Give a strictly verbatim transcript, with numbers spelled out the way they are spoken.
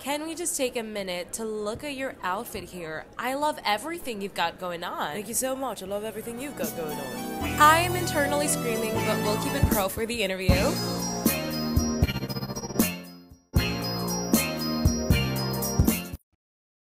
Can we just take a minute to look at your outfit here? I love everything you've got going on. Thank you so much. I love everything you've got going on. I am internally screaming, but we'll keep it pro for the interview.